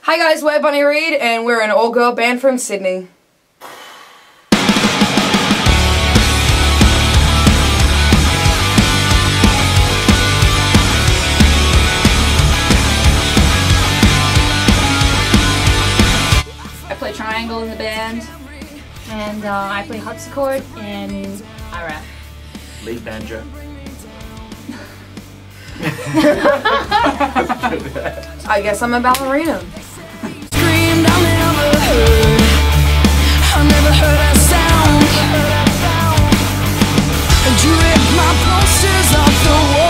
Hi guys, we're Bonney Read and we're an all-girl band from Sydney. I play triangle in the band, and I play harpsichord, and I rap. Lead banjo. I guess I'm a ballerina. Screamed I never heard. I never heard a sound. And you ripped my posters off the wall.